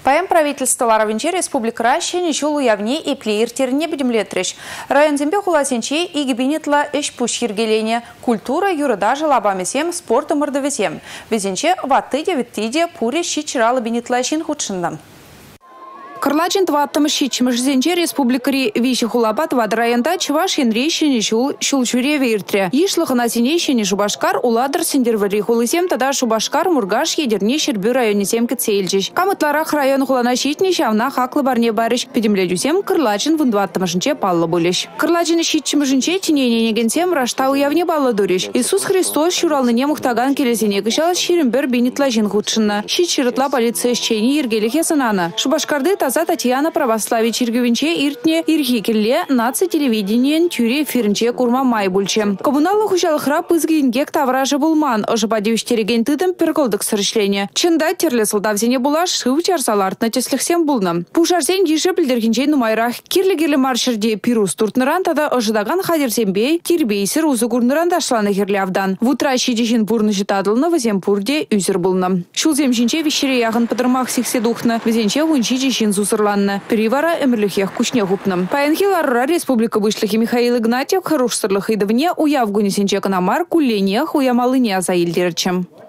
Паем правительство Ларовинче республика Россия ничего уявни и плеер терне будем летрещ. Район зембе хуласенче и гибинитла эшпуш ергеление. Культура юрыдажа лабамесем, спорта мордовесем. Везенче ваттыде виттиде пуре щичрала бинитла щин худшиндан. Кырлачин тваттым щичмыш зенче республикари виши хулабат вад районда чуваш янрещине шулчуре виртре. Ишлыхына синещине шубашкар уладыр синдервари хулысем тада шубашкар мургаш едерне шербю районесем кцейльчиш. Камытларах район хулана щитне шавна хаклы барне барыш. Педемледюсем кырлачин вундваттымышынче паллы булеш. Кырлачин щитчмышынче тинененегенсем рашта уявне баллы дуреш. Иисус Христос шуралныне мухтаган келесене кышал ширенбер бенитлажин худшынна. Щит ширытла полиция щени ергелихе сынана. Шубашкарды таза Татьяна православие Чиргевинче иртне ирхикелле наци телевидениен тюре эфиринче курма майбульче. Коммуналы хущалыхра пызгингек тавражы булман. Ожипадевиштереген тыдым перголдык сырышление. Чында терле солдавзене булаш шыв чарсалартна теслихсем булна. Пушарсен еше білдергенче нумайрах кирле-кирле маршерде пирус туртныран тада ожидаган хадерсембей кирбейсер узы курныран ташланы херлявдан. В утра щидежин бурны житадылны ваземпурде үзер булна. Шулзем жинче вещере яғын пыдырмах сиксе духна. Везенче вунчи жин зусырланны. Перевара эмерлихех кушне гупным. Паянхиларра республика вышлихи Михаил Игнатьев хорош сырлых идовне уявгуни сенче канамар кулленех уямалыне азаилдерчем.